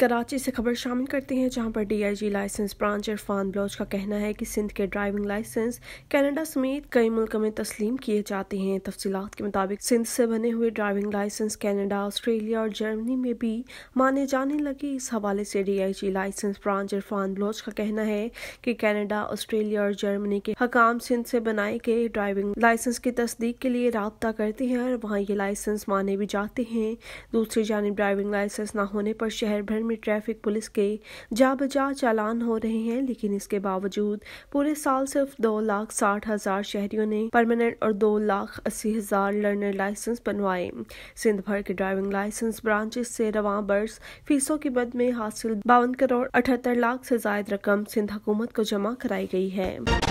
کراچی سے خبر شامل کرتے ہیں، جہاں پر D I G licence branch Irfan Baloch کا کہنا ہے کہ سندھ کے ڈرائیونگ لائسنس کینیڈا سمیت کئی ملکوں میں تسلیم کیے جاتے ہیں۔ تفصیلات کے مطابق سندھ سے بنے ہوئے ڈرائیونگ لائسنس کینیڈا، آسٹریلیا اور جرمنی میں بھی مانے جانے لگے۔ اس حوالے سے D I G licence branch Irfan Baloch کا کہنا ہے کہ کینیڈا، آسٹریلیا اور جرمنی کے حکام سندھ سے بنائے گئے ڈرائیونگ لائسنس کی تصدیق کے لیے رابطہ کرتے ہیں اور وہاں یہ لائسنس مانے بھی جاتے ہیں۔ دوسری جانب ڈرائیونگ لائسنس نہ ہونے پر شہر بھر میں ٹریفک پولیس کے جا بجا چالان ہو رہے ہیں، لیکن اس کے باوجود پورے سال صرف 2,60,000 شہریوں نے پرماننٹ اور 2,80,000 لرنر لائسنس بنوائے۔ سندھ بھر کے ڈرائیونگ لائسنس برانچز سے رواں برس فیسوں کی مد میں حاصل 52 کروڑ 78 لاکھ سے زائد رقم سندھ حکومت کو جمع کرائی گئی ہے۔